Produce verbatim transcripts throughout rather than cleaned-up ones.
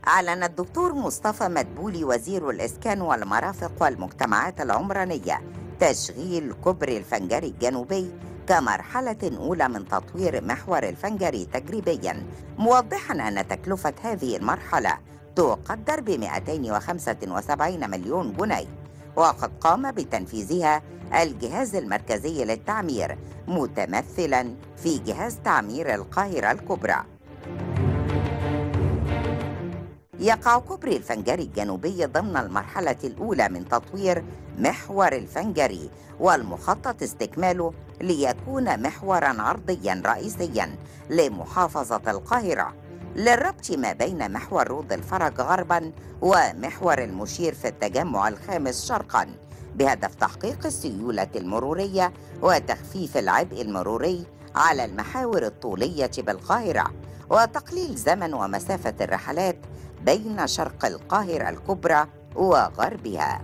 أعلن الدكتور مصطفى مدبولي وزير الإسكان والمرافق والمجتمعات العمرانية تشغيل كوبري الفنجري الجنوبي كمرحلة أولى من تطوير محور الفنجري تجريبيا، موضحا أن تكلفة هذه المرحلة تقدر ب مئتين وخمسة وسبعين مليون جنيه، وقد قام بتنفيذها الجهاز المركزي للتعمير متمثلا في جهاز تعمير القاهرة الكبرى. يقع كوبري الفنجري الجنوبي ضمن المرحلة الأولى من تطوير محور الفنجري، والمخطط استكماله ليكون محورا عرضيا رئيسيا لمحافظة القاهرة للربط ما بين محور رود الفرج غربا ومحور المشير في التجمع الخامس شرقا، بهدف تحقيق السيولة المرورية وتخفيف العبء المروري على المحاور الطولية بالقاهرة، وتقليل زمن ومسافة الرحلات بين شرق القاهرة الكبرى وغربها.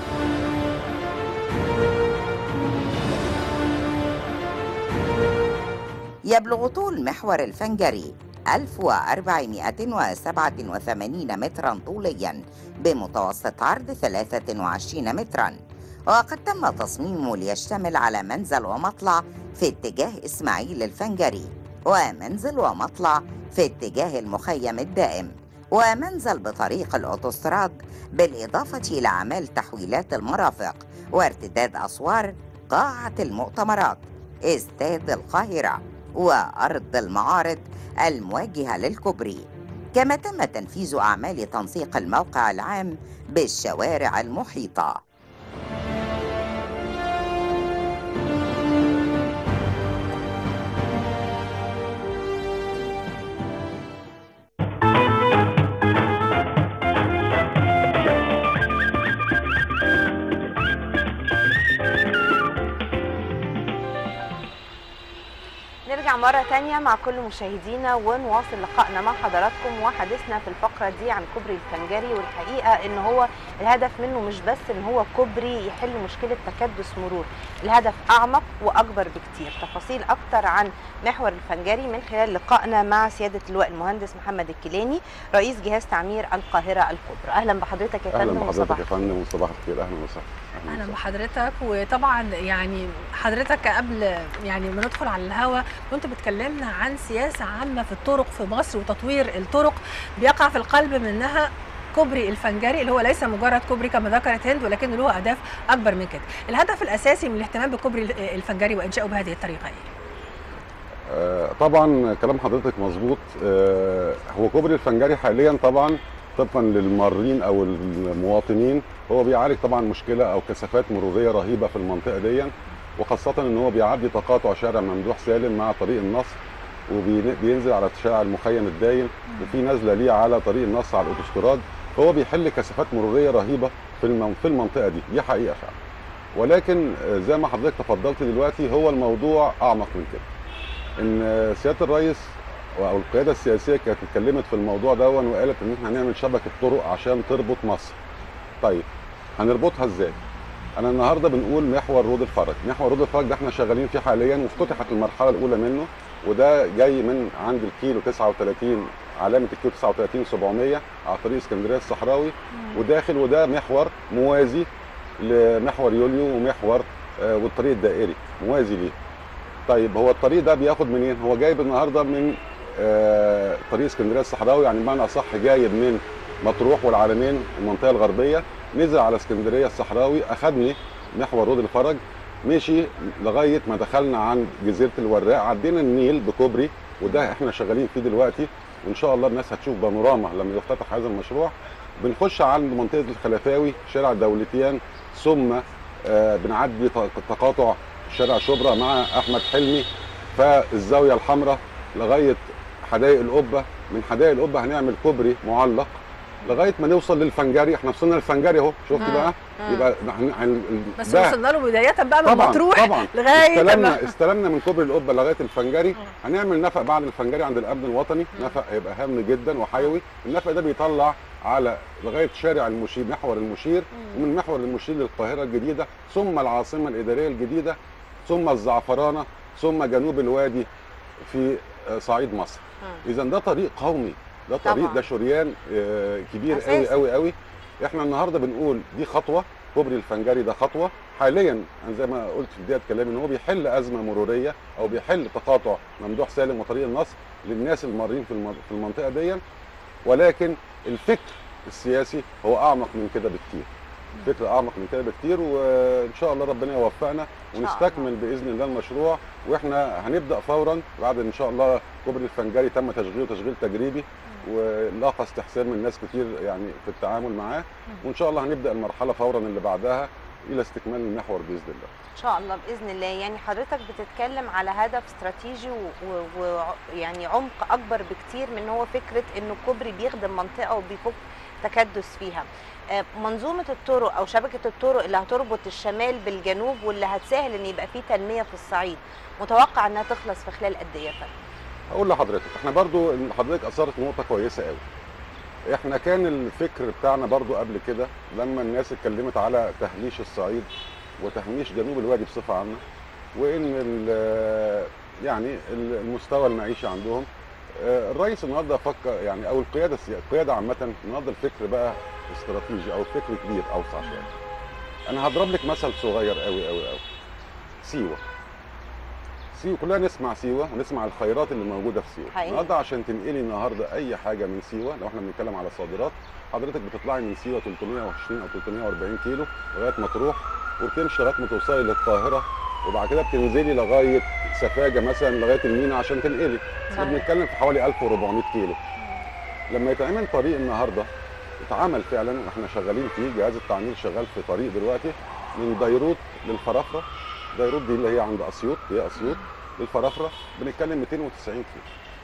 يبلغ طول محور الفنجري ألف وأربعمائة وسبعة وثمانين مترا طوليا بمتوسط عرض ثلاثة وعشرين مترا، وقد تم تصميمه ليشتمل على منزل ومطلع في اتجاه إسماعيل الفنجري، ومنزل ومطلع في اتجاه المخيم الدائم، ومنزل بطريق الأوتوستراد، بالإضافة إلى أعمال تحويلات المرافق وارتداد أسوار قاعة المؤتمرات استاد القاهرة وأرض المعارض المواجهة للكوبري. كما تم تنفيذ أعمال تنسيق الموقع العام بالشوارع المحيطة. نرجع مرة تانية مع كل مشاهدينا ونواصل لقائنا مع حضراتكم وحديثنا في الفقرة دي عن كوبري الفنجري، والحقيقة ان هو الهدف منه مش بس ان هو كوبري يحل مشكلة تكدس مرور، الهدف اعمق واكبر بكتير. تفاصيل اكتر عن محور الفنجري من خلال لقائنا مع سيادة اللواء المهندس محمد الكيلاني رئيس جهاز تعمير القاهرة الكبرى. اهلا بحضرتك يا فندم. اهلا بحضرتك يا فندم وصباح الخير. اهلا وسهلا. اهلا بحضرتك. وطبعا يعني حضرتك قبل يعني ما ندخل على الهوا كنت بتكلمنا عن سياسه عامه في الطرق في مصر وتطوير الطرق، بيقع في القلب منها كوبري الفنجري اللي هو ليس مجرد كوبري كما ذكرت هند، ولكن له اهداف اكبر من كده. الهدف الاساسي من الاهتمام بكوبري الفنجري وانشائه بهذه الطريقه ايه؟ آه طبعا كلام حضرتك مظبوط. آه هو كوبري الفنجري حاليا طبعا طبقا للمارين او المواطنين هو بيعالج طبعا مشكله او كثافات مروريه رهيبه في المنطقه دي، وخاصه ان هو بيعدي تقاطع شارع ممدوح سالم مع طريق النصر، وبينزل على شارع المخيم الدايم، وفي نزله ليه على طريق النصر على الاوتوستراد. هو بيحل كثافات مروريه رهيبه في في المنطقه دي، دي حقيقه فعلا. ولكن زي ما حضرتك تفضلت دلوقتي هو الموضوع اعمق من كده. ان سياده الرئيس او القياده السياسيه كانت اتكلمت في الموضوع ده وقالت ان احنا هنعمل شبكه طرق عشان تربط مصر. طيب هنربطها ازاي؟ انا النهارده بنقول محور رود الفرج، محور رود الفرج ده احنا شغالين فيه حاليا وافتتحت المرحله الاولى منه، وده جاي من عند الكيلو تسعة وثلاثين، علامه الكيلو تسعة وثلاثين سبعمية على طريق اسكندريه الصحراوي وداخل، وده محور موازي لمحور يوليو ومحور آه والطريق الدائري موازي ليه. طيب هو الطريق ده بياخد منين؟ هو جايب النهارده من آه طريق اسكندريه الصحراوي، يعني بمعنى اصح جايب من مطروح والعلمين المنطقه الغربيه، نزل على اسكندريه الصحراوي، اخدني محور رود الفرج، مشي لغايه ما دخلنا عند جزيره الوراق، عدينا النيل بكوبري، وده احنا شغالين فيه دلوقتي، وان شاء الله الناس هتشوف بانوراما لما يفتتح هذا المشروع. بنخش عند منطقه الخلفاوي شارع دولتيان، ثم آه بنعدي تقاطع شارع شبرا مع احمد حلمي، فالزاويه الحمراء لغايه حدائق القبه، من حدائق القبه هنعمل كوبري معلق لغايه ما نوصل للفنجري. احنا وصلنا للفنجري اهو، شفت آه. بقى آه. يبقى هن... بس وصلنا له بدايه بقى من مطروح طبعا لغايه استلمنا استلمنا من كوبري القبه لغايه الفنجري. آه. هنعمل نفق بعد الفنجري عند الامن الوطني، آه. نفق هيبقى هام جدا وحيوي. النفق ده بيطلع على لغايه شارع المشير، محور المشير، آه. ومن محور المشير للقاهره الجديده، ثم العاصمه الاداريه الجديده، ثم الزعفرانه، ثم جنوب الوادي في صعيد مصر. آه. اذا ده طريق قومي ده طريق، طبعاً. ده شريان آه، كبير أساسي. قوي قوي قوي. احنا النهارده بنقول دي خطوه، كوبري الفنجري ده خطوه حاليا. انا زي ما قلت في بدايه كلامي ان هو بيحل ازمه مروريه او بيحل تقاطع ممدوح سالم وطريق النصر للناس المارين في الم- في المنطقه دي، ولكن الفكر السياسي هو اعمق من كده بكتير. الفكر اعمق من كده بكتير، وان شاء الله ربنا يوفقنا شاء ونستكمل باذن الله المشروع. واحنا هنبدا فورا بعد ان شاء الله كوبري الفنجري تم تشغيله تشغيل تجريبي ولاقى استحسان من ناس كتير يعني في التعامل معاه، وان شاء الله هنبدا المرحله فورا اللي بعدها الى استكمال المحور باذن الله. ان شاء الله باذن الله. يعني حضرتك بتتكلم على هدف استراتيجي ويعني عمق اكبر بكتير من هو فكره انه كوبري بيخدم منطقه وبيفك تكدس فيها. آه، منظومه الطرق او شبكه الطرق اللي هتربط الشمال بالجنوب واللي هتسهل ان يبقى فيه تنميه في الصعيد، متوقع انها تخلص في خلال قد ايه يا فندم؟ اقول لحضرتك احنا برضو حضرتك اثرت نقطه كويسه قوي. احنا كان الفكر بتاعنا برضو قبل كده لما الناس اتكلمت على تهميش الصعيد وتهميش جنوب الوادي بصفه عامه، وان ال- يعني المستوى المعيشي عندهم، آه، الرئيس النهارده فكر يعني او القياده السيا- القياده عامه النهارده الفكر بقى استراتيجي او الفكر كبير اوسع شويه. انا هضرب لك مثل صغير قوي قوي قوي. سيوه سيوه كلنا نسمع سيوه ونسمع الخيرات اللي موجوده في سيوه. حقيقي. النهارده عشان تنقلي النهارده اي حاجه من سيوه، لو احنا بنتكلم على صادرات، حضرتك بتطلعي من سيوه ثلاثمائة وعشرين او ثلاثمائة وأربعين كيلو لغايه ما تروح وتمشي لغايه ما توصلي للقاهره، وبعد كده بتنزلي لغايه سفاجه مثلا لغايه المينا عشان تنقلي. احنا صحيح. بنتكلم في حوالي ألف وأربعمائة كيلو. لما يتعمل طريق النهارده اتعمل فعلا واحنا شغالين فيه، جهاز التعمير شغال في طريق دلوقتي من ديروت للفرافره. ديروت دي اللي هي عند اسيوط، هي اسيوط للفرافره بنتكلم مئتين وتسعين كيلو.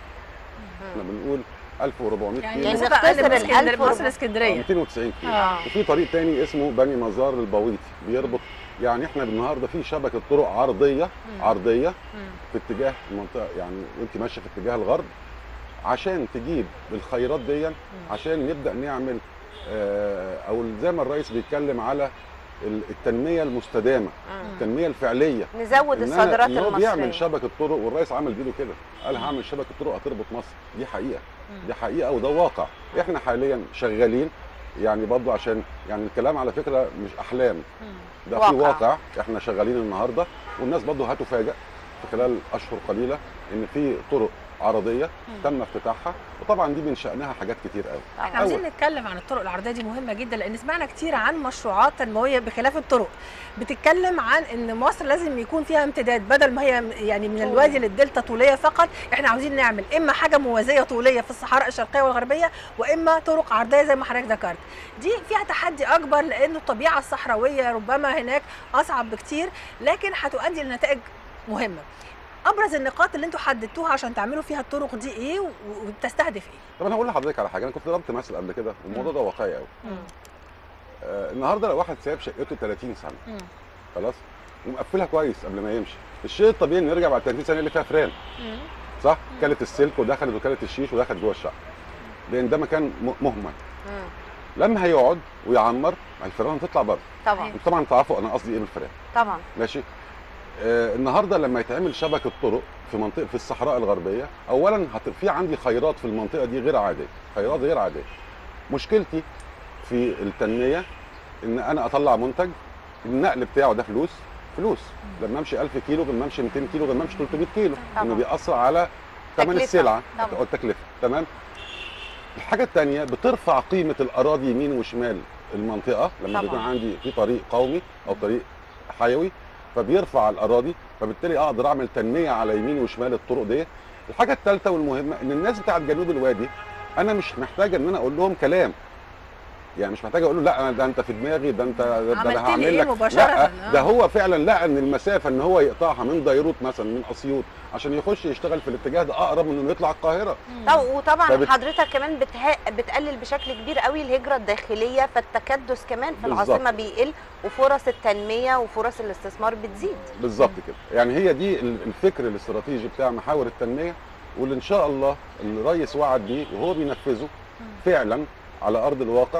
احنا بنقول ألف وأربعمائة يعني كيلو. يعني مسافة أقل من نختصر اسكندرية- الألف مصر وربع. اسكندريه. مئتين وتسعين كيلو. آه. وفي طريق تاني اسمه بني مزار البويطي بيربط. يعني احنا النهارده في شبكه طرق عرضيه عرضيه في اتجاه المنطقه، يعني وانت ماشيه في اتجاه الغرب عشان تجيب الخيرات دي، عشان نبدا نعمل آه، او زي ما الرئيس بيتكلم على ال- التنميه المستدامه، مم. التنميه الفعليه. نزود إن أنا- الصادرات إن هو المصريه. بيعمل شبكه طرق، والرئيس عمل بايده كده، قال هعمل شبكه طرق هتربط مصر. دي حقيقه، دي حقيقه وده واقع. احنا حاليا شغالين يعني برضو عشان يعني الكلام على فكره مش احلام، ده في واقع. واقع احنا شغالين النهارده، والناس برضو هتفاجئ في خلال اشهر قليله ان في طرق عرضيه تم افتتاحها، وطبعا دي من شانها حاجات كتير قوي. احنا عاوزين أول. نتكلم عن الطرق العرضيه دي، مهمه جدا لان سمعنا كتير عن مشروعات تنمويه بخلاف الطرق بتتكلم عن ان مصر لازم يكون فيها امتداد، بدل ما هي يعني من الوادي للدلتا طوليه فقط، احنا عاوزين نعمل اما حاجه موازيه طوليه في الصحراء الشرقيه والغربيه، واما طرق عرضيه زي ما حضرتك ذكرت. دي فيها تحدي اكبر لانه الطبيعه الصحراويه ربما هناك اصعب بكتير، لكن هتؤدي لنتائج مهمه. ابرز النقاط اللي انتوا حددتوها عشان تعملوا فيها الطرق دي ايه و- وبتستهدف ايه؟ طب انا هقول لحضرتك على حاجه، انا كنت ضربت مثل قبل كده والموضوع ده واقعي قوي. آه النهارده لو واحد سايب شقته ثلاثين سنه خلاص ومقفلها كويس قبل ما يمشي، الشيء الطبيعي ان يرجع بعد ثلاثين سنه اللي فيها فران، صح؟ كلت السلك ودخلت وكلت الشيش ودخلت جوه الشقه، لان ده مكان م- مهمل. مم. لما هيقعد ويعمر الفيران هتطلع بره. طبعا انتوا طبعا تعرفوا انا قصدي ايه بالفيران، طبعا. ماشي؟ آه النهارده لما يتعمل شبكه طرق في منطقه في الصحراء الغربيه، اولا هت... في عندي خيرات في المنطقه دي غير عاديه، خيرات غير عاديه. مشكلتي في التنميه ان انا اطلع منتج النقل بتاعه ده فلوس فلوس، لما امشي ألف كيلو غير ما امشي مئتين كيلو غير ما امشي ثلاثمائة كيلو، طبعا. انه بيأثر على ثمن تكلفة. السلعه طبعا. او التكلفه، تمام؟ الحاجه الثانيه بترفع قيمه الاراضي يمين وشمال المنطقه لما طبعا. بيكون عندي في طريق قومي او طريق حيوي، فبيرفع الاراضي، فبالتالي اقدر اعمل تنميه على يمين وشمال الطرق دي. الحاجه الثالثه والمهمه ان الناس بتاعت جنوب الوادي انا مش محتاج ان انا اقول لهم كلام، يعني مش محتاج اقول له لا ده انت في دماغي، ده انت ده عملت انا لي هعمل إيه لك، مباشرة؟ لا آه. ده هو فعلا لقى ان المسافه ان هو يقطعها من ديروت مثلا من اسيوط عشان يخش يشتغل في الاتجاه ده اقرب من انه يطلع القاهره. طب وطبعا فبت- حضرتك كمان بتها... بتقلل بشكل كبير قوي الهجره الداخليه، فالتكدس كمان في بالظبط. العاصمه بيقل وفرص التنميه وفرص الاستثمار بتزيد. بالظبط كده، يعني هي دي ال- الفكر الاستراتيجي بتاع محاور التنميه، واللي ان شاء الله الرئيس وعد بيه وهو بينفذه فعلا على ارض الواقع.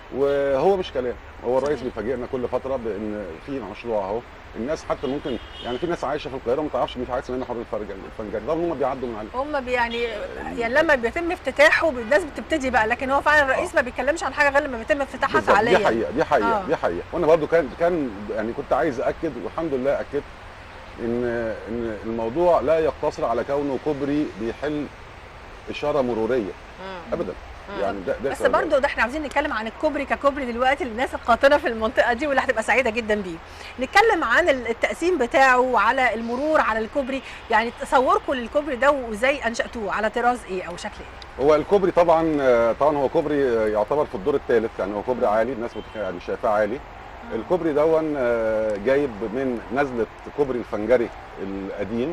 وهو مش كلام، هو الرئيس صحيح. بيفاجئنا كل فتره بان في مشروع اهو. الناس حتى ممكن يعني في ناس عايشه في القاهره ما تعرفش ان في حاجه اسمها محور الفنجري، الفنجري ده هم بيعدوا من عليه. هم بي- يعني يعني لما بيتم افتتاحه الناس بتبتدي بقى، لكن هو فعلا الرئيس ما بيتكلمش عن حاجه غير لما بيتم افتتاحها بالظبط، فعليا. دي حقيقه دي حقيقه آه. دي حقيقه وانا برضو كان كان يعني كنت عايز اكد والحمد لله اكدت ان ان الموضوع لا يقتصر على كونه كوبري بيحل اشاره مروريه مم. ابدا. مم. يعني ده ده بس سبب. برضه ده احنا عاوزين نتكلم عن الكوبري ككوبري دلوقتي للناس القاطنه في المنطقه دي واللي هتبقى سعيده جدا بيه. نتكلم عن التقسيم بتاعه وعلى المرور على الكوبري، يعني تصوركم للكوبري ده وازاي انشاتوه، على طراز ايه او شكل ايه؟ هو الكوبري طبعا طبعا هو كوبري يعتبر في الدور الثالث، يعني هو كوبري عالي، الناس يعني شايفاه عالي. الكوبري دون جايب من نزله كوبري الفنجري القديم،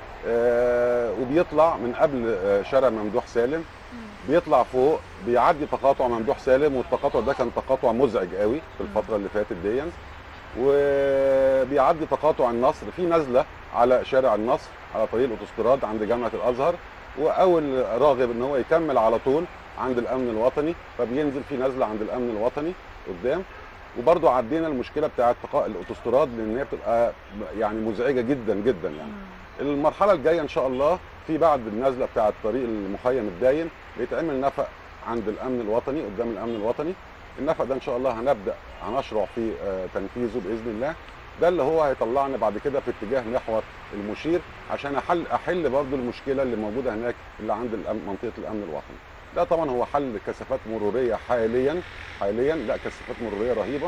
وبيطلع من قبل شارع ممدوح سالم، بيطلع فوق بيعدي تقاطع ممدوح سالم، والتقاطع ده كان تقاطع مزعج قوي في الفتره اللي فاتت دي، وبيعدي تقاطع النصر في نزله على شارع النصر على طريق الاوتوستراد عند جامعه الازهر، واول راغب ان هو يكمل على طول عند الامن الوطني، فبينزل في نزله عند الامن الوطني قدام. وبرضو عدينا المشكله بتاعه الاوتوستراد لان هي بتبقى يعني مزعجه جدا جدا. يعني المرحله الجايه ان شاء الله في بعد النزله بتاعه طريق المخيم الداين بيتعمل نفق عند الامن الوطني قدام الامن الوطني. النفق ده ان شاء الله هنبدا هنشرع في تنفيذه باذن الله، ده اللي هو هيطلعنا بعد كده في اتجاه محور المشير عشان احل احل برضو المشكله اللي موجوده هناك اللي عند منطقه الامن الوطني. ده طبعا هو حل كثافات مروريه حاليا حاليا لا كثافات مروريه رهيبه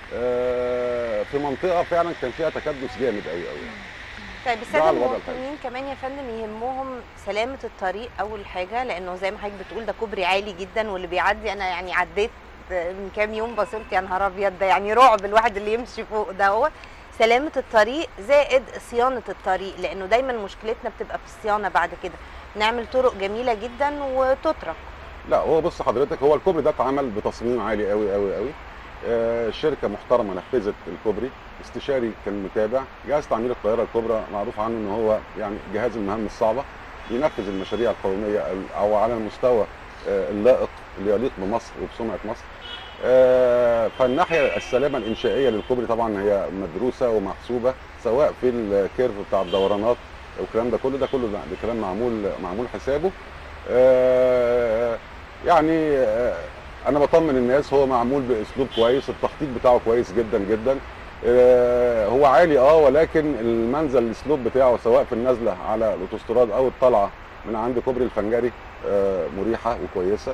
في منطقه فعلا كان فيها تكدس جامد قوي قوي. طيب الساده المواطنين كمان يا فندم يهمهم سلامه الطريق اول حاجه، لانه زي ما حضرتك بتقول ده كوبري عالي جدا واللي بيعدي، انا يعني عديت من كام يوم بصرت يا نهار ابيض، ده يعني رعب الواحد اللي يمشي فوق ده. هو سلامه الطريق زائد صيانه الطريق، لانه دايما مشكلتنا بتبقى في الصيانه بعد كده. نعمل طرق جميله جدا وتترك. لا هو بص حضرتك، هو الكوبري ده اتعمل بتصميم عالي قوي قوي قوي. آه شركه محترمه نفذت الكوبري، استشاري كان متابع. جهاز تعمير القاهره الكبرى معروف عنه ان هو يعني جهاز المهام الصعبه، ينفذ المشاريع القوميه او على المستوى آه اللائق اللي يليق بمصر وبسمعه مصر. آه فالناحيه السلامه الانشائيه للكوبري طبعا هي مدروسه ومحسوبه، سواء في الكيرف بتاع الدورانات والكلام ده كله، ده كله ده كلام معمول معمول حسابه. آه يعني آه انا بطمن الناس، هو معمول باسلوب كويس، التخطيط بتاعه كويس جدا جدا. آه هو عالي اه ولكن المنزل الاسلوب بتاعه سواء في النزله على الاوتوستراد او الطلعه من عند كوبري الفنجري آه مريحه وكويسه.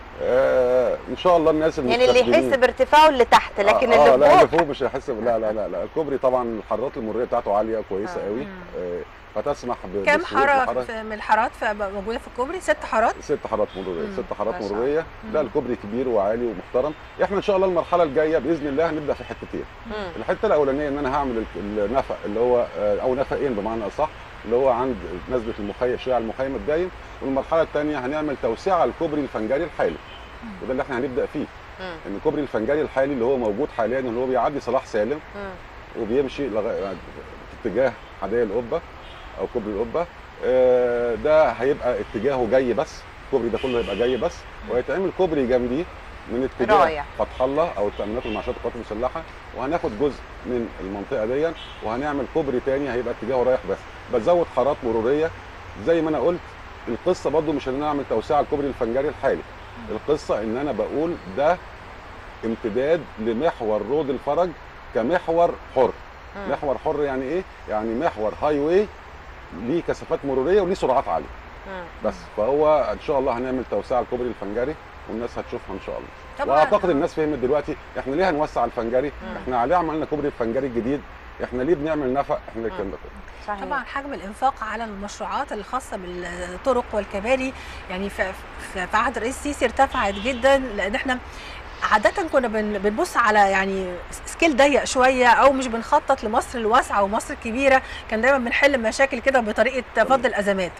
آه ان شاء الله الناس يعني اللي يحس بارتفاعه اللي تحت، لكن آه اللي لا فوق اللي فوق مش هيحس. لا لا لا لا الكوبري طبعا الحرارات المروريه بتاعته عاليه كويسه آه. قوي، آه فتسمح ب كم حاره من الحارات موجوده في الكوبري؟ ست حارات؟ ست حارات مروريه مم. ست حارات مروريه. لا الكوبري كبير وعالي ومحترم. احنا ان شاء الله المرحله الجايه باذن الله هنبدا في حتتين. الحته الاولانيه ان انا هعمل النفق اللي هو او نفقين بمعنى اصح، اللي هو عند نزله المخيم شارع المخيم الدايم، والمرحله الثانيه هنعمل توسعه على الكوبري الفنجري الحالي، وده اللي احنا هنبدا فيه. مم. ان الكوبري الفنجري الحالي اللي هو موجود حاليا اللي هو بيعدي صلاح سالم مم. وبيمشي لغايه في اتجاه حدائق القبه او كوبري القبه، ده هيبقى اتجاهه جاي بس، الكوبري ده كله هيبقى جاي بس، وهيتعمل كوبري جنبيه من اتجاه رايح فتح الله او التامينات والمعاشات القوات المسلحه، وهناخد جزء من المنطقه دي وهنعمل كوبري تاني هيبقى اتجاهه رايح بس. بزود حارات مروريه زي ما انا قلت. القصه برضو مش ان انا اعمل توسعه على الكوبري الفنجري الحالي، القصه ان انا بقول ده امتداد لمحور رود الفرج كمحور حر. مم. محور حر يعني ايه؟ يعني محور هاي واي ليه كثافات مروريه وليه سرعات عاليه. مم. بس فهو ان شاء الله هنعمل توسعه على الكوبري الفنجري والناس هتشوفها ان شاء الله. طبعا واعتقد الناس فهمت دلوقتي احنا ليه هنوسع الفنجري؟ مم. احنا عليه عملنا كوبري الفنجري الجديد، احنا ليه بنعمل نفق؟ احنا الكلام ده كله. صحيح. طبعا حجم الانفاق على المشروعات الخاصه بالطرق والكباري يعني في في عهد الرئيس السيسي ارتفعت جدا، لان احنا عادة كنا بنبص على يعني سكيل ضيق شوية أو مش بنخطط لمصر الواسعة ومصر الكبيرة، كان دايما بنحل مشاكل كده بطريقة فض الأزمات.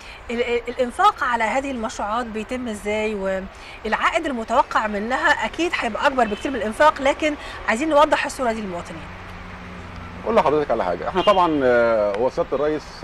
الإنفاق على هذه المشروعات بيتم إزاي؟ والعائد المتوقع منها أكيد هيبقى أكبر بكتير من الإنفاق، لكن عايزين نوضح الصورة دي للمواطنين. أقول لحضرتك على حاجة، احنا طبعا هو سيادة الرئيس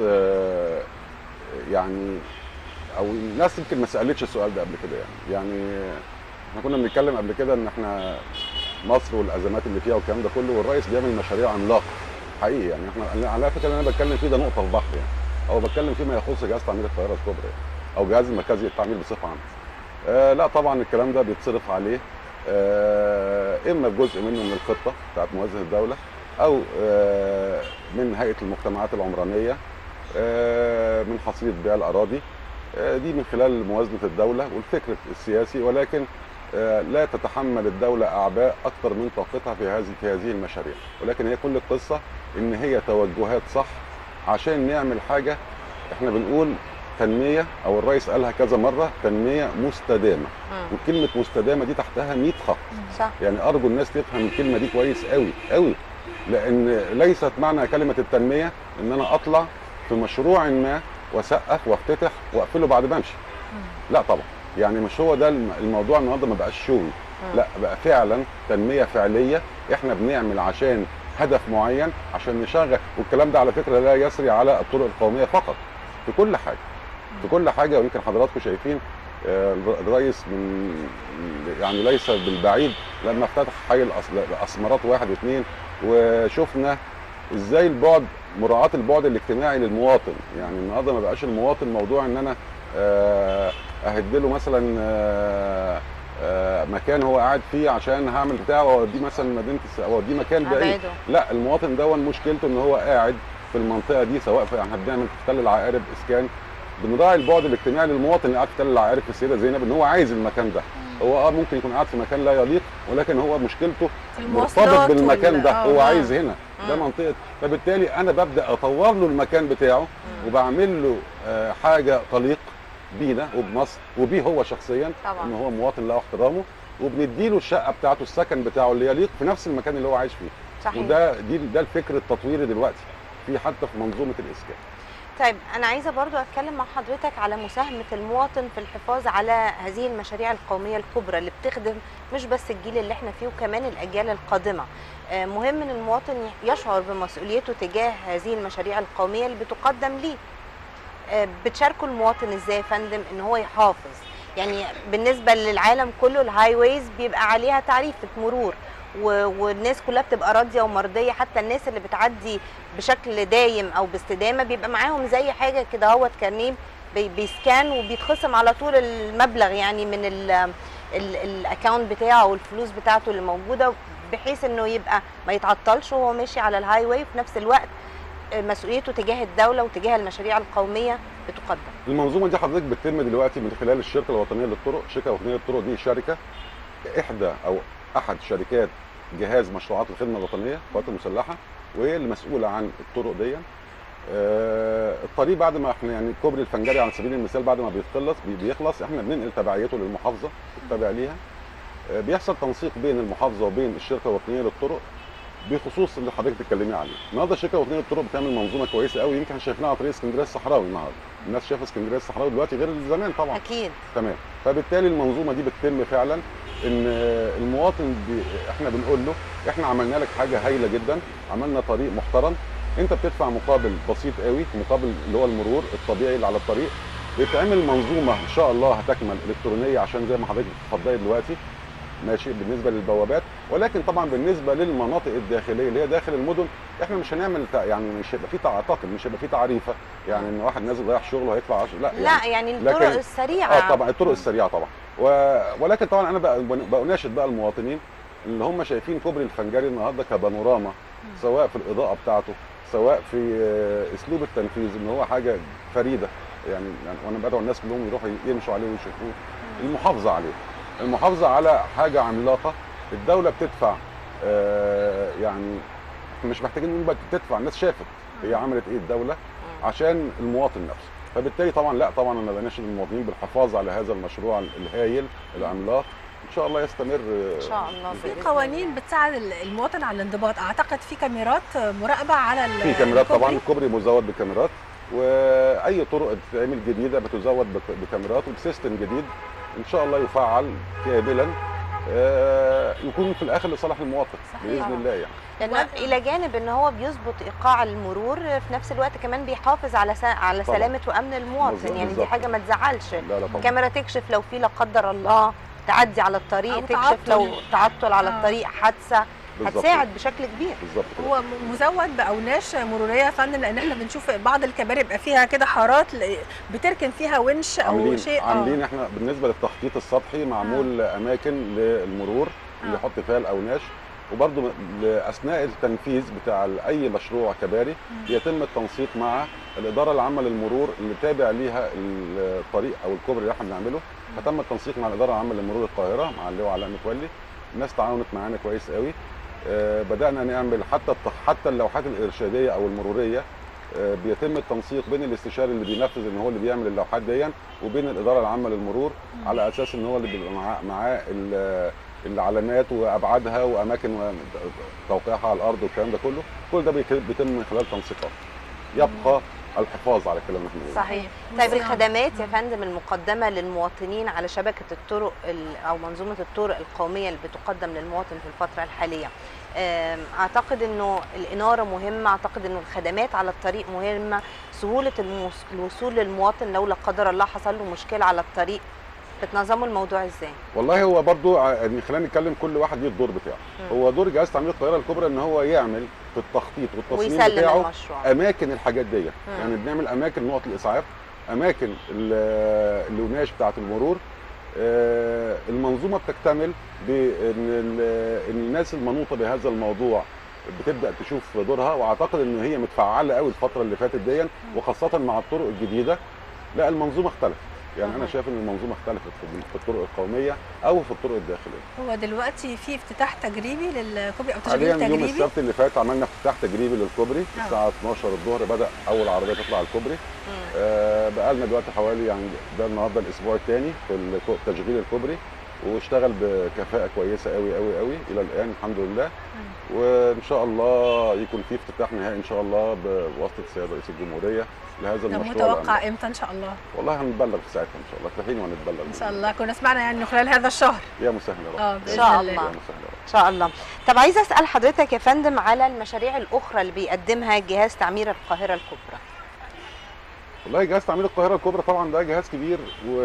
يعني أو الناس يمكن ما سألتش السؤال ده قبل كده، يعني يعني احنا كنا بنتكلم قبل كده ان احنا مصر والازمات اللي فيها والكلام ده كله، والرئيس بيعمل مشاريع عملاقه حقيقي. يعني احنا على فكره اللي انا بتكلم فيه ده نقطه في البحر يعني، او بتكلم فيما يخص جهاز تعمير القاهره الكبرى يعني، او جهاز المركزي للتعمير بصفه عامه. آه لا طبعا الكلام ده بيتصرف عليه آه اما جزء منه من الخطه بتاعت موازنه الدوله، او آه من هيئه المجتمعات العمرانيه، آه من حصيله بيع الاراضي، آه دي من خلال موازنه الدوله والفكر السياسي. ولكن آه لا تتحمل الدوله اعباء اكثر من طاقتها في هذه في هذه المشاريع، ولكن هي كل القصه ان هي توجهات صح عشان نعمل حاجه. احنا بنقول تنميه، او الرئيس قالها كذا مره، تنميه مستدامه. وكلمه مستدامه دي تحتها مية خط. صح. يعني ارجو الناس تفهم الكلمه دي كويس قوي قوي، لان ليست معنى كلمه التنميه ان انا اطلع في مشروع ما واسقف وافتتح واقفله بعد ما امشي. لا طبعا، يعني مش هو ده الموضوع النهارده، ما بقاش شغل، لا بقى فعلا تنميه فعليه. احنا بنعمل عشان هدف معين، عشان نشغل. والكلام ده على فكره لا يسري على الطرق القوميه فقط، في كل حاجه في كل حاجه. ويمكن حضراتكم شايفين الرئيس من يعني ليس بالبعيد لما افتتح حي الاسمرات واحد واثنين، وشفنا ازاي البعد، مراعاه البعد الاجتماعي للمواطن. يعني النهارده ما بقاش المواطن موضوع ان انا اهدله مثلا مكان هو قاعد فيه عشان هعمل بتاع واوديه مثلا مدينه اوديه مكان بعيد. لا، المواطن ده مشكلته ان هو قاعد في المنطقه دي، سواء في احنا بنعمل في تل العقارب اسكان، بنراعي البعد الاجتماعي للمواطن اللي قاعد في تل العقارب في السيده زينب، ان هو عايز المكان ده. هو اه ممكن يكون قاعد في مكان لا يليق، ولكن هو مشكلته مرتبط بالمكان ده، هو عايز هنا، ده منطقه. فبالتالي انا ببدا اطور له المكان بتاعه، وبعمل له آه حاجه تليق بينا وبمصر وبيه هو شخصيا، ان هو مواطن له احترامه، وبنديله الشقه بتاعته، السكن بتاعه اللي يليق في نفس المكان اللي هو عايش فيه. صحيح. وده دي ده الفكر التطويري دلوقتي في حتى في منظومه الاسكان. طيب انا عايزه برضو اتكلم مع حضرتك على مساهمه المواطن في الحفاظ على هذه المشاريع القوميه الكبرى اللي بتخدم مش بس الجيل اللي احنا فيه، وكمان الاجيال القادمه. مهم ان المواطن يشعر بمسؤوليته تجاه هذه المشاريع القوميه اللي بتقدم ليه. بتشاركوا المواطن ازاي يا فندم ان هو يحافظ؟ يعني بالنسبه للعالم كله الهاي ويز بيبقى عليها تعريفه مرور، والناس كلها بتبقى راضيه ومرضيه، حتى الناس اللي بتعدي بشكل دايم او باستدامه بيبقى معاهم زي حاجه كده اهوت كارنيه بيسكان وبيتخصم على طول المبلغ يعني من الاكونت بتاعه او الفلوس بتاعته اللي موجوده، بحيث انه يبقى ما يتعطلش وهو ماشي على الهاي واي، وفي نفس الوقت مسؤوليته تجاه الدوله وتجاه المشاريع القوميه بتقدم. المنظومه دي حضرتك بتتم دلوقتي من خلال الشركه الوطنيه للطرق. الشركه الوطنيه للطرق دي شركه احدى او احد شركات جهاز مشروعات الخدمه الوطنيه القوات المسلحه، وهي اللي مسؤوله عن الطرق دي. آه الطريق بعد ما احنا يعني كوبري الفنجري على سبيل المثال بعد ما بيخلص بيخلص احنا بننقل تبعيته للمحافظه التابع ليها. آه بيحصل تنسيق بين المحافظه وبين الشركه الوطنيه للطرق بخصوص اللي حضرتك بتتكلمي عليه. النهارده الشركه الوطنيه للطرق بتعمل منظومه كويسه قوي، يمكن شايفينها على طريق اسكندريه الصحراوي النهارده. الناس شايفه اسكندريه الصحراوي دلوقتي غير زمان طبعا. اكيد. تمام. فبالتالي المنظومه دي بتتم فعلا ان المواطن بي احنا بنقول له احنا عملنا لك حاجه هايله جدا، عملنا طريق محترم، انت بتدفع مقابل بسيط قوي، مقابل اللي هو المرور الطبيعي اللي على الطريق. بيتعمل منظومه ان شاء الله هتكمل الكترونيه عشان زي ما حضرتك بتفضلي دلوقتي ماشي بالنسبه للبوابات. ولكن طبعا بالنسبه للمناطق الداخليه اللي هي داخل المدن احنا مش هنعمل يعني مش هيبقى في اعتقد مش هيبقى في تعريفه، يعني ان واحد نازل رايح شغله هيدفع عشرة، لا لا يعني, يعني الطرق السريعه اه طبعا الطرق السريعه طبعا. و... ولكن طبعا انا بقى بناشد بقى المواطنين اللي هم شايفين كوبري الفنجري النهارده كبانوراما، سواء في الاضاءه بتاعته، سواء في اسلوب التنفيذ ان هو حاجه فريده. يعني, يعني وانا بدعو الناس كلهم يروحوا يمشوا عليه ويشوفوه. المحافظه عليه، المحافظه على حاجه عملاقه. الدوله بتدفع آه يعني مش محتاجين نقول بتدفع، الناس شافت هي عملت ايه الدوله عشان المواطن نفسه. فبالتالي طبعا لا طبعا انا بناشد المواطنين بالحفاظ على هذا المشروع الهائل العملاق، ان شاء الله يستمر ان شاء الله. في قوانين بتساعد المواطن على الانضباط، اعتقد في كاميرات مراقبه على في كاميرات طبعا، الكوبري مزود بكاميرات، واي طرق بتتعمل جديده بتزود بكاميرات وبسيستم جديد ان شاء الله يفعل كاملا آه يكون في الاخر لصالح المواطن باذن الله. يعني لأن الى جانب ان هو بيظبط ايقاع المرور، في نفس الوقت كمان بيحافظ على سا... على طبعا. سلامه وامن المواطن. يعني دي حاجه ما تزعلش. لا لا كاميرا تكشف لو في لا قدر الله تعدي على الطريق، أو تكشف تعطل. لو تعطل على آه. الطريق، حادثه، بالظبط هتساعد كده. بشكل كبير. بالظبط كده. هو م- مزود باوناش مروريه يا فندم، لان احنا بنشوف بعض الكباري بيبقى فيها كده حارات ل- بتركن فيها ونش او عاملين شيء. آه. عاملين احنا بالنسبه للتخطيط السطحي معمول اماكن للمرور اللي آه. يحط فيها الاوناش، وبرضه اثناء التنفيذ بتاع اي مشروع كباري يتم التنسيق مع الاداره العامه للمرور اللي تابع ليها الطريق او الكوبري اللي احنا بنعمله. فتم التنسيق مع الاداره العامه لمرور القاهره مع اللواء علاء متولي. الناس تعاونت معانا كويس قوي. آه، بدانا نعمل حتى الت- حتى اللوحات الارشاديه او المروريه. آه، بيتم التنسيق بين الاستشاري اللي بينفذ ان هو اللي بيعمل اللوحات دي وبين الاداره العامه للمرور، على اساس ان هو اللي بيبقى معاه معاه ال- العلامات وابعادها واماكن توقيعها على الارض والكلام ده كله. كل ده بيك- بيتم من خلال تنسيقات. يبقى الحفاظ على الكلام اللي احنا بنقوله. صحيح. طيب والصيانة. الخدمات يا فندم المقدمه للمواطنين على شبكه الطرق ال- او منظومه الطرق القوميه اللي بتقدم للمواطن في الفتره الحاليه، آم، اعتقد انه الاناره مهمه، اعتقد انه الخدمات على الطريق مهمه، سهوله الموس- الوصول للمواطن لو لا قدر الله حصل له مشكله على الطريق، بتنظموا الموضوع ازاي؟ والله هو برضو ع- يعني خلينا نتكلم كل واحد ليه الدور بتاعه. مم. هو دور جهاز تعمير القاهره الكبرى ان هو يعمل في التخطيط والتصميم ويسلم بتاعه المشروع. اماكن الحاجات دي. يعني بنعمل اماكن نقط الاسعاف، اماكن ال- الوناش بتاعه المرور. آه، المنظومه بتكتمل بان ال- إن الناس المنوطه بهذا الموضوع بتبدا تشوف دورها، واعتقد ان هي متفعله قوي الفتره اللي فاتت دي، وخاصه مع الطرق الجديده. لا المنظومه اختلفت. يعني انا أها. شايف ان المنظومه اختلفت في في الطرق القوميه او في الطرق الداخليه. هو دلوقتي في افتتاح تجريبي للكوبري او حاليا تشغيل يوم تجريبي. السبت اللي فات عملنا افتتاح تجريبي للكوبري آه. الساعه اتناشر الظهر، بدا اول عربيه تطلع على الكوبري. مم. آه بقى لنا دلوقتي حوالي يعني ده النهارده الاسبوع الثاني في الكو- تشغيل الكوبري، واشتغل بكفاءه كويسه قوي قوي قوي الى الان الحمد لله. وان شاء الله يكون في افتتاح نهائي ان شاء الله بواسطه السيد رئيس الجمهوريه لهذا ده المشروع. متوقع الأمني. امتى ان شاء الله؟ والله هنبلغ في ساعتها ان شاء الله، في حين وهنتبلغ ان شاء الله كنا سمعنا يعني إنه خلال هذا الشهر. يا مسهل يا رب. اه إن باذن شاء الله. الله. يا مسهل يا رب. ان شاء الله. طب عايزه اسال حضرتك يا فندم على المشاريع الاخرى اللي بيقدمها جهاز تعمير القاهره الكبرى. والله جهاز تعمير القاهره الكبرى طبعا ده جهاز كبير،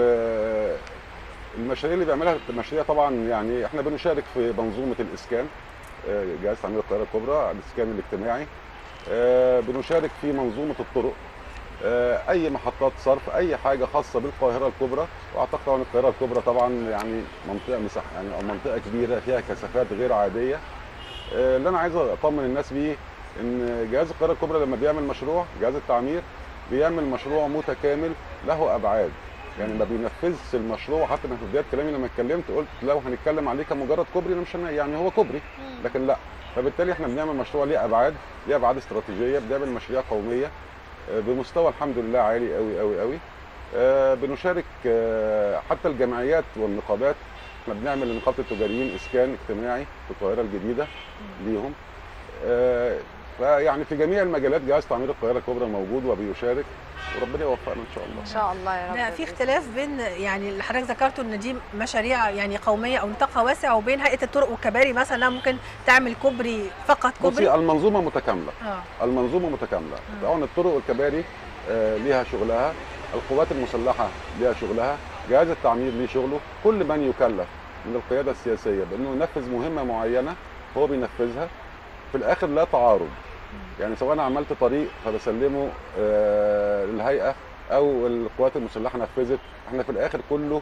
والمشاريع اللي بيعملها مشاريع طبعا يعني احنا بنشارك في منظومه الاسكان. آه، جهاز تعمير القاهره الكبرى الاسكان الاجتماعي. آه، بنشارك في منظومه الطرق. آه، اي محطات صرف، اي حاجه خاصه بالقاهره الكبرى. واعتقد طبعا القاهره الكبرى طبعا يعني منطقه مساحه يعني او منطقه كبيره فيها كثافات غير عاديه. آه، اللي انا عايز اطمن الناس بيه ان جهاز القاهره الكبرى لما بيعمل مشروع، جهاز التعمير بيعمل مشروع متكامل له ابعاد. يعني ما بينفذش المشروع. حتى انا في بدايه كلامي لما اتكلمت قلت لو هنتكلم عليه كمجرد كوبري مش هن- يعني هو كوبري، لكن لا. فبالتالي احنا بنعمل مشروع ليه ابعاد، ليه ابعاد استراتيجيه، بنعمل مشاريع قوميه آه، بمستوى الحمد لله عالي قوي قوي قوي. آه، بنشارك آه، حتى الجمعيات والنقابات. احنا بنعمل لنقابه التجاريين اسكان اجتماعي في القاهره الجديده ليهم. آه، فيعني في جميع المجالات جهاز تعمير القاهره الكبرى موجود وبيشارك، وربنا يوفقنا ان شاء الله. ان شاء الله يا رب. ده في اختلاف بين يعني اللي حضرتك ذكرته ان دي مشاريع يعني قوميه او نطاقها واسع، وبين هيئه الطرق والكباري مثلا ممكن تعمل كوبري فقط كوبري. بصي المنظومه متكامله. اه المنظومه متكامله. طبعا الطرق والكباري آه، ليها شغلها، القوات المسلحه ليها شغلها، جهاز التعمير ليه شغله. كل من يكلف من القياده السياسيه بانه ينفذ مهمه معينه هو بينفذها. في الاخر لا تعارض. يعني سواء انا عملت طريق فبسلمه آه للهيئه او القوات المسلحه نفذت، احنا في الاخر كله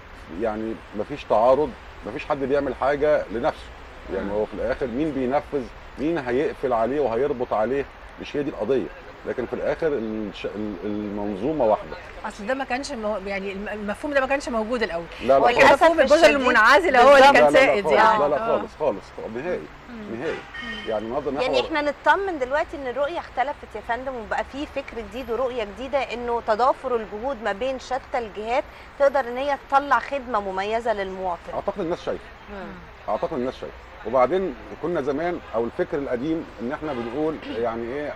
يعني مفيش تعارض، مفيش حد بيعمل حاجه لنفسه. يعني هو في الاخر مين بينفذ، مين هيقفل عليه وهيربط عليه، مش هي دي القضيه. لكن في الاخر الش- المنظومه واحده. اصل ده ما كانش مو... يعني الم- المفهوم ده ما كانش موجود الاول. لا لا وللأسف خالص. مفهوم الجزر الشديد المنعزله هو اللي بالظبط. كان لا لا لا سائد خالص. يعني. لا لا آه. خالص خالص نهائي نهائي. يعني النهارده يعني محور احنا نطمن دلوقتي ان الرؤيه اختلفت يا فندم، وبقى في فكر جديد ورؤيه جديده انه تضافر الجهود ما بين شتى الجهات تقدر ان هي تطلع خدمه مميزه للمواطن. اعتقد الناس شايفه. مم. اعتقد الناس شايفه. وبعدين كنا زمان او الفكر القديم ان احنا بنقول يعني ايه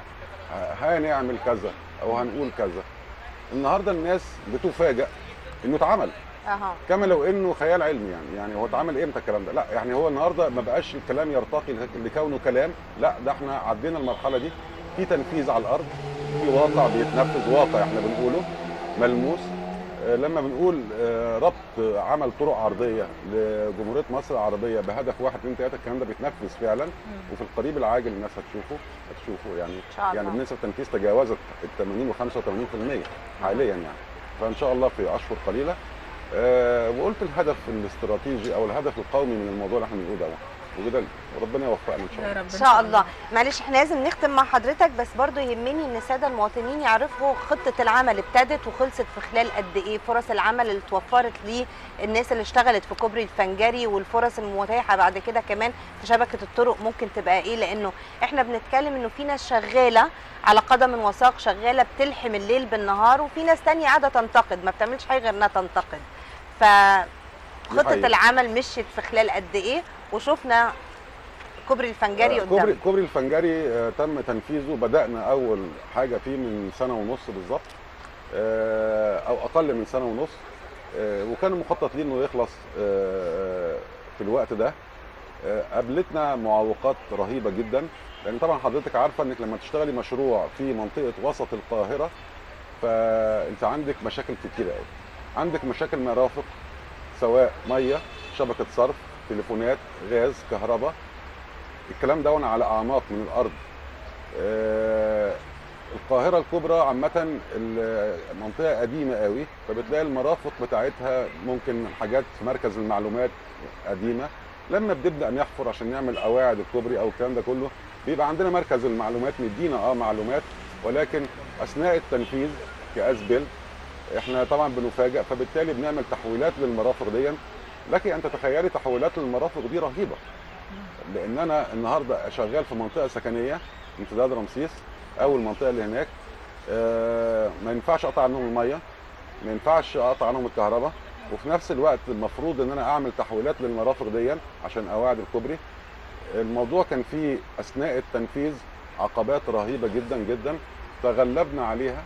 هنعمل كذا او هنقول كذا. النهارده الناس بتفاجئ انه اتعمل، اها كما لو انه خيال علمي. يعني يعني هو اتعمل امتى الكلام ده؟ لا يعني هو النهارده ما بقاش الكلام يرتقي لكونه كلام، لا ده احنا عدينا المرحله دي. في تنفيذ على الارض، في واقع بيتنفذ، واقع احنا بنقوله ملموس. آه، لما بنقول آه، ربط عمل طرق عرضيه لجمهوريه مصر العربيه بهدف واحد اتنين تلاته، الكلام ده بيتنفذ فعلا، وفي القريب العاجل الناس هتشوفه هتشوفه يعني ان شاء الله. يعني بنسبه تنفيذ تجاوزت ال ثمانين و خمسة وثمانين بالمية حاليا يعني، فان شاء الله في اشهر قليله. أه وقلت الهدف الاستراتيجي او الهدف القومي من الموضوع اللي احنا بنقوله ده، وكده ربنا يوفقنا ان شاء الله. ان شاء الله. معلش احنا لازم نختم مع حضرتك، بس برضو يهمني ان الساده المواطنين يعرفوا خطه العمل ابتدت وخلصت في خلال قد ايه، فرص العمل اللي اتوفرت للناس اللي اشتغلت في كوبري الفنجري، والفرص المتاحه بعد كده كمان في شبكه الطرق ممكن تبقى ايه، لانه احنا بنتكلم انه في ناس شغاله على قدم وساق، شغاله بتلحم الليل بالنهار، وفي ناس تانية قاعده تنتقد ما بتعملش حاجه غير انها تنتقد. فخطه العمل مشيت في خلال قد ايه، وشفنا كوبري الفنجري قدام. كوبري كوبري الفنجري آه تم تنفيذه، بدأنا أول حاجة فيه من سنة ونص بالظبط، آه أو أقل من سنة ونص، آه وكان مخطط ليه إنه يخلص آه في الوقت ده. آه قابلتنا معوقات رهيبة جدا، لأن طبعا حضرتك عارفة إنك لما تشتغلي مشروع في منطقة وسط القاهرة فأنت عندك مشاكل كتيرة قوي. عندك مشاكل مرافق، سواء مية، شبكة صرف، تليفونات، غاز، كهرباء، الكلام ده على اعماق من الارض. آه القاهره الكبرى عامه المنطقه قديمه قوي، فبتلاقي المرافق بتاعتها ممكن حاجات في مركز المعلومات قديمه. لما بنبدا نحفر عشان نعمل قواعد الكوبري او الكلام ده كله، بيبقى عندنا مركز المعلومات مدينا اه معلومات، ولكن اثناء التنفيذ كاسبل احنا طبعا بنفاجئ، فبالتالي بنعمل تحويلات للمرافق دي. لك ان تتخيلي تحويلات للمرافق دي رهيبه، لان انا النهارده شغال في منطقه سكنيه امتداد رمسيس او المنطقه اللي هناك، آه ما ينفعش اقطع عنهم الميه، ما ينفعش اقطع عنهم الكهرباء، وفي نفس الوقت المفروض ان انا اعمل تحويلات للمرافق دي عشان قواعد الكوبري. الموضوع كان فيه اثناء التنفيذ عقبات رهيبه جدا جدا، تغلبنا عليها،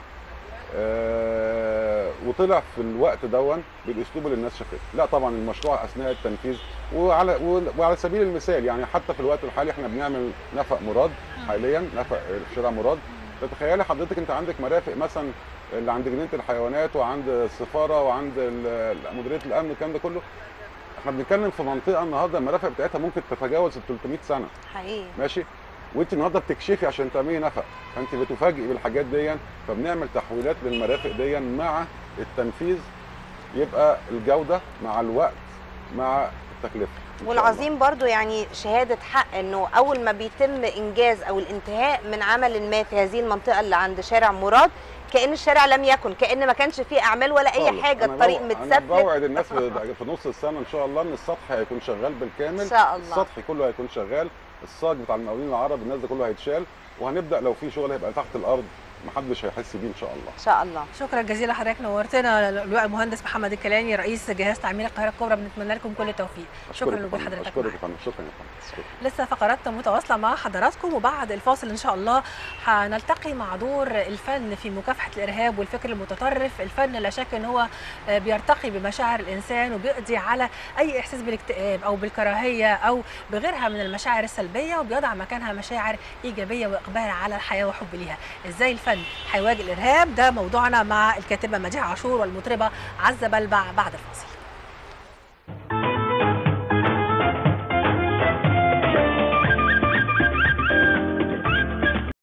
آه وطلع في الوقت دون بالاسلوب اللي الناس شافته. لا طبعا المشروع اثناء التنفيذ، وعلى وعلى سبيل المثال يعني حتى في الوقت الحالي احنا بنعمل نفق مراد حاليا، نفق في شارع مراد. تتخيلي حضرتك انت عندك مرافق مثلا اللي عند جنينه الحيوانات وعند السفاره وعند مديريه الامن، الكلام ده كله احنا بنتكلم في منطقه النهارده المرافق بتاعتها ممكن تتجاوز ال ثلاثمائة سنه. حقيقي. ماشي، وانت النهارده بتكشفي عشان تعملي نفق، فانت بتفاجئي بالحاجات دي، فبنعمل تحويلات للمرافق دي مع التنفيذ، يبقى الجوده مع الوقت مع التكلفه. والعظيم برضو يعني شهاده حق انه اول ما بيتم انجاز او الانتهاء من عمل ما في هذه المنطقه اللي عند شارع مراد، كأن الشارع لم يكن، كأن ما كانش فيه اعمال ولا اي حاجه، الطريق متسفلت. انا بوعد الناس في نص السنه ان شاء الله ان السطح هيكون شغال بالكامل ان شاء الله. السطح كله هيكون شغال، الصاج بتاع المقاولين العرب الناس ده كله هيتشال، وهنبدا لو في شغل هيبقى تحت الارض محدش هيحس بيه ان شاء الله. ان شاء الله. شكرا جزيلا لحضرتك، نورتنا. اللواء المهندس محمد الكيلاني رئيس جهاز تعمير القاهره الكبرى، بنتمنى لكم كل التوفيق. شكرا لوجود حضرتك. اشكرك يا فندم. شكرا يا فندم. لسه فقرات متواصله مع حضراتكم، وبعد الفاصل ان شاء الله هنلتقي مع دور الفن في مكافحه الارهاب والفكر المتطرف. الفن لا شك ان هو بيرتقي بمشاعر الانسان وبيقضي على اي احساس بالاكتئاب او بالكراهيه او بغيرها من المشاعر السلبيه، وبيضع مكانها مشاعر ايجابيه واقبال على الحياه وحب ليها. ازاي الفن هيواجه الارهاب؟ ده موضوعنا مع الكاتبه مديحه عاشور والمطربه عزه بلبع بعد الفاصل.